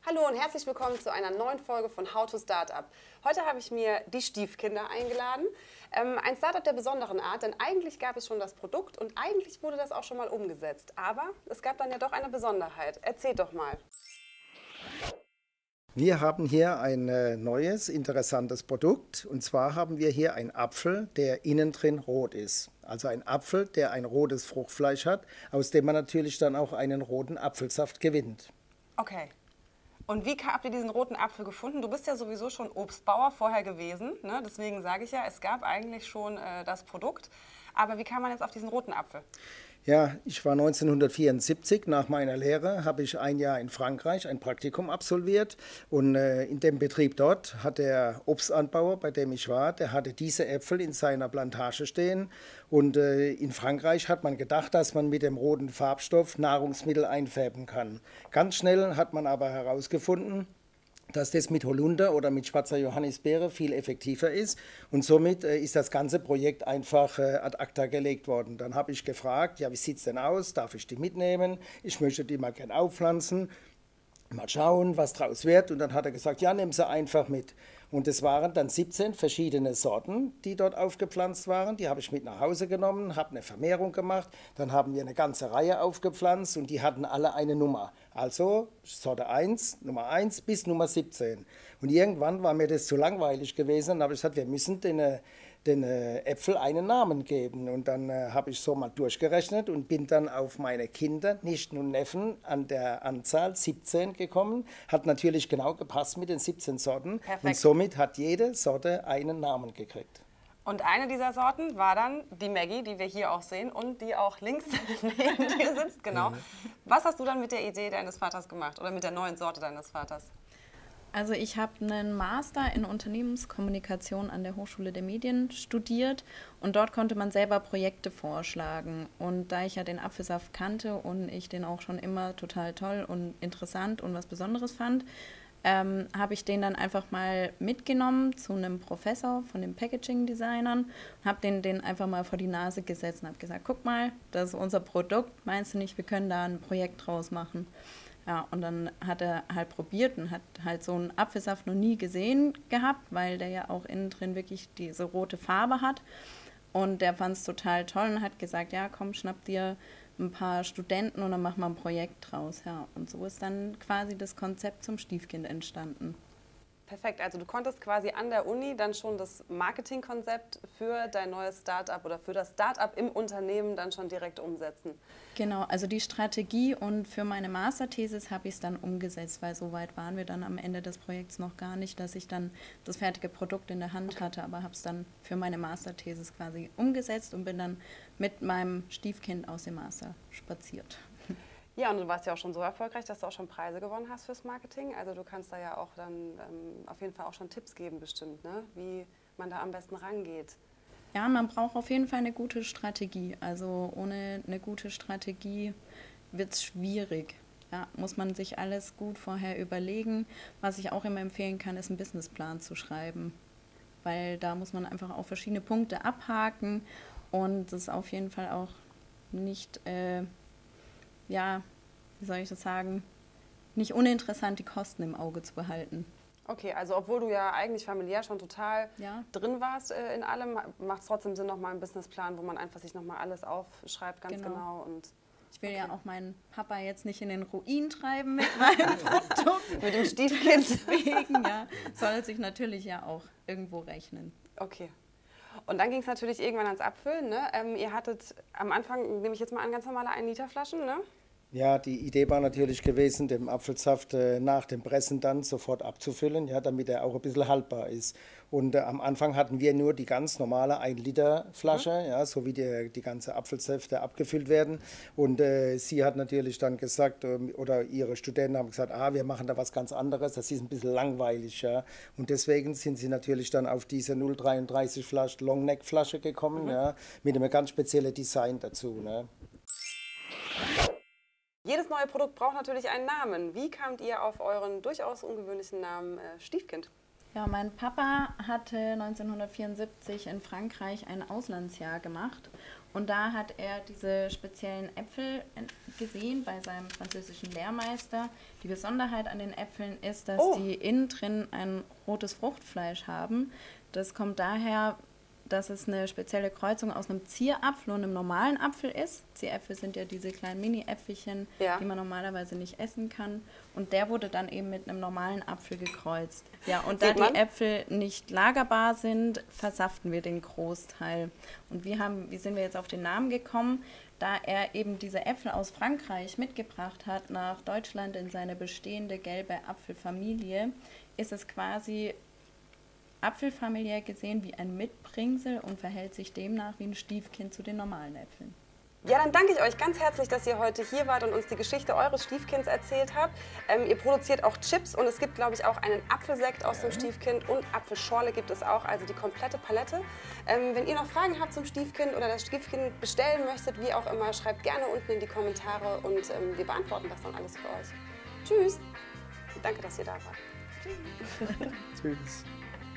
Hallo und herzlich willkommen zu einer neuen Folge von How to Startup. Heute habe ich mir die Stiefkinder eingeladen. Ein Startup der besonderen Art, denn eigentlich gab es schon das Produkt und eigentlich wurde das auch schon mal umgesetzt. Aber es gab dann ja doch eine Besonderheit. Erzählt doch mal. Wir haben hier ein neues, interessantes Produkt. Und zwar haben wir hier einen Apfel, der innen drin rot ist. Also ein Apfel, der ein rotes Fruchtfleisch hat, aus dem man natürlich dann auch einen roten Apfelsaft gewinnt. Okay. Und wie habt ihr diesen roten Apfel gefunden? Du bist ja sowieso schon Obstbauer vorher gewesen, ne? Deswegen sage ich ja, es gab eigentlich schon das Produkt. Aber wie kam man jetzt auf diesen roten Apfel? Ja, ich war 1974, nach meiner Lehre, habe ich ein Jahr in Frankreich ein Praktikum absolviert. Und in dem Betrieb dort hat der Obstanbauer, bei dem ich war, der hatte diese Äpfel in seiner Plantage stehen. Und in Frankreich hat man gedacht, dass man mit dem roten Farbstoff Nahrungsmittel einfärben kann. Ganz schnell hat man aber herausgefunden, dass das mit Holunder oder mit schwarzer Johannisbeere viel effektiver ist. Und somit ist das ganze Projekt einfach ad acta gelegt worden. Dann habe ich gefragt, ja, wie sieht es denn aus? Darf ich die mitnehmen? Ich möchte die mal gerne aufpflanzen. Mal schauen, was draus wird. Und dann hat er gesagt, ja, nimm sie einfach mit. Und es waren dann 17 verschiedene Sorten, die dort aufgepflanzt waren. Die habe ich mit nach Hause genommen, habe eine Vermehrung gemacht. Dann haben wir eine ganze Reihe aufgepflanzt und die hatten alle eine Nummer. Also Sorte 1, Nummer 1 bis Nummer 17. Und irgendwann war mir das zu langweilig gewesen. Dann habe ich gesagt, wir müssen den Äpfel einen Namen geben. Und dann habe ich so mal durchgerechnet und bin dann auf meine Kinder, Nichten und Neffen, an der Anzahl 17 gekommen. Hat natürlich genau gepasst mit den 17 Sorten. Perfekt. Und somit hat jede Sorte einen Namen gekriegt. Und eine dieser Sorten war dann die Maggie, die wir hier auch sehen und die auch links neben dir sitzt, genau. Was hast du dann mit der Idee deines Vaters gemacht oder mit der neuen Sorte deines Vaters? Also ich habe einen Master in Unternehmenskommunikation an der Hochschule der Medien studiert und dort konnte man selber Projekte vorschlagen. Und da ich ja den Apfelsaft kannte und ich den auch schon immer total toll und interessant und was Besonderes fand, habe ich den dann einfach mal mitgenommen zu einem Professor von den Packaging-Designern und habe den einfach mal vor die Nase gesetzt und habe gesagt, guck mal, das ist unser Produkt, meinst du nicht, wir können da ein Projekt draus machen? Ja, und dann hat er halt probiert und hat halt so einen Apfelsaft noch nie gesehen gehabt, weil der ja auch innen drin wirklich diese rote Farbe hat. Und der fand es total toll und hat gesagt, ja komm, schnapp dir ein paar Studenten und dann machen wir ein Projekt draus. Ja, und so ist dann quasi das Konzept zum Stiefkind entstanden. Perfekt, also du konntest quasi an der Uni dann schon das Marketingkonzept für dein neues Startup oder für das Startup im Unternehmen dann schon direkt umsetzen. Genau, also die Strategie und für meine Masterthesis habe ich es dann umgesetzt, weil so weit waren wir dann am Ende des Projekts noch gar nicht, dass ich dann das fertige Produkt in der Hand hatte, aber habe es dann für meine Masterthesis quasi umgesetzt und bin dann mit meinem Stiefkind aus dem Master spaziert. Ja, und du warst ja auch schon so erfolgreich, dass du auch schon Preise gewonnen hast fürs Marketing. Also du kannst da ja auch dann auf jeden Fall auch schon Tipps geben bestimmt, ne? Wie man da am besten rangeht. Ja, man braucht auf jeden Fall eine gute Strategie. Also ohne eine gute Strategie wird es schwierig. Ja, muss man sich alles gut vorher überlegen. Was ich auch immer empfehlen kann, ist einen Businessplan zu schreiben. Weil da muss man einfach auch verschiedene Punkte abhaken und das ist auf jeden Fall auch nicht... ja, wie soll ich das sagen, nicht uninteressant, die Kosten im Auge zu behalten. Okay, also obwohl du ja eigentlich familiär schon total drin warst in allem, macht es trotzdem Sinn, nochmal einen Businessplan, wo man einfach sich nochmal alles aufschreibt, ganz genau. Und ich will ja auch meinen Papa jetzt nicht in den Ruin treiben mit meinem Produkt. Mit dem Stiefkind. Deswegen, ja, soll es sich natürlich ja auch irgendwo rechnen. Okay. Und dann ging es natürlich irgendwann ans Abfüllen, ne? Ihr hattet am Anfang, nehme ich jetzt mal an, ganz normale 1-Liter-Flaschen, ne? Ja, die Idee war natürlich gewesen, den Apfelsaft nach dem Pressen dann sofort abzufüllen, ja, damit er auch ein bisschen haltbar ist. Und am Anfang hatten wir nur die ganz normale 1-Liter-Flasche, ja, so wie die ganze Apfelsäfte abgefüllt werden. Und sie hat natürlich dann gesagt, oder ihre Studenten haben gesagt, wir machen da was ganz anderes, das ist ein bisschen langweilig. Ja. Und deswegen sind sie natürlich dann auf diese 0,33 Flasche, Longneck-Flasche gekommen, ja, mit einem ganz speziellen Design dazu. Ne. Jedes neue Produkt braucht natürlich einen Namen. Wie kamt ihr auf euren durchaus ungewöhnlichen Namen Stiefkind? Ja, mein Papa hatte 1974 in Frankreich ein Auslandsjahr gemacht und da hat er diese speziellen Äpfel gesehen bei seinem französischen Lehrmeister. Die Besonderheit an den Äpfeln ist, dass die innen drin ein rotes Fruchtfleisch haben. Das kommt daher, dass es eine spezielle Kreuzung aus einem Zierapfel und einem normalen Apfel ist. Zieräpfel sind ja diese kleinen Mini-Äpfelchen, die man normalerweise nicht essen kann. Und der wurde dann eben mit einem normalen Apfel gekreuzt. Ja, und da die Äpfel nicht lagerbar sind, versaften wir den Großteil. Und wie sind wir jetzt auf den Namen gekommen? Da er eben diese Äpfel aus Frankreich mitgebracht hat nach Deutschland in seine bestehende gelbe Apfelfamilie, ist es quasi apfelfamiliär gesehen wie ein Mitbringsel und verhält sich demnach wie ein Stiefkind zu den normalen Äpfeln. Ja, dann danke ich euch ganz herzlich, dass ihr heute hier wart und uns die Geschichte eures Stiefkinds erzählt habt. Ihr produziert auch Chips und es gibt, glaube ich, auch einen Apfelsekt aus dem Stiefkind und Apfelschorle gibt es auch, also die komplette Palette. Wenn ihr noch Fragen habt zum Stiefkind oder das Stiefkind bestellen möchtet, wie auch immer, schreibt gerne unten in die Kommentare und wir beantworten das dann alles für euch. Tschüss. Danke, dass ihr da wart. Tschüss.